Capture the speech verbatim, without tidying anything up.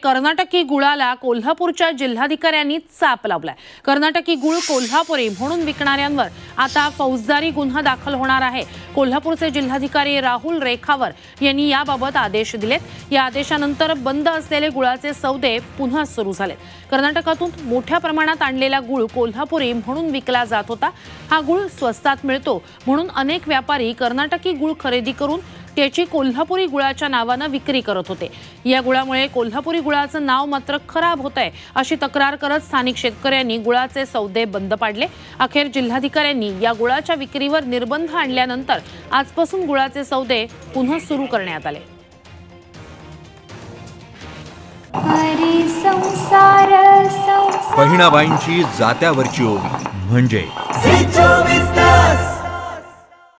कर्नाटकी गुळाला कोल्हापूरच्या जिल्हाधिकाऱ्यांनी चाप लावलाय। कर्नाटकी गुळ कोल्हापुरी म्हणून विकणाऱ्यांवर आता फौजदारी गुन्हा दाखल होणार आहे। कोल्हापूरचे जिल्हाधिकारी राहुल रेखावर यांनी याबाबत आदेश दिलेत। या आदेशानंतर बंद असलेले गुळाचे सौदे पुन्हा सुरू झाले। कर्नाटकातून मोठ्या प्रमाणात आणलेला गुळ कोल्हापुरी म्हणून विकला जात होता। हा गुळ स्वस्तात मिळतो म्हणून अनेक व्यापारी कर्नाटकी गुळ खरेदी करून त्याची कोल्हापुरी गुळाच्या नावाने विक्री करत होते। या गुळामुळे कोल्हापुरी गुळाचं नाव मात्र खराब होतंय अशी तक्रार करत स्थानिक शेतकऱ्यांनी गुळाचे सौदे बंद पाडले। अखेर जिल्हाधिकाऱ्यांनी या गुळाच्या विक्रीवर निर्बंध आणल्यानंतर आजपासून गुळाचे सौदे पुन्हा सुरू करण्यात आले। बहिणाबाईंची जात्यावरची ओवी म्हणजे